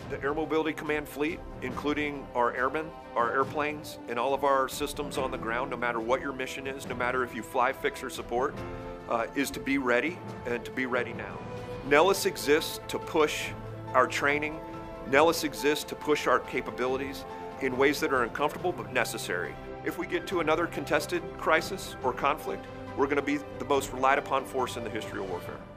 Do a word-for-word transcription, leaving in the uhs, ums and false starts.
The Air Mobility Command fleet, including our airmen, our airplanes, and all of our systems on the ground, no matter what your mission is, no matter if you fly, fix, or support, uh, is to be ready and to be ready now. Nellis exists to push our training. Nellis exists to push our capabilities in ways that are uncomfortable but necessary. If we get to another contested crisis or conflict, we're going to be the most relied upon force in the history of warfare.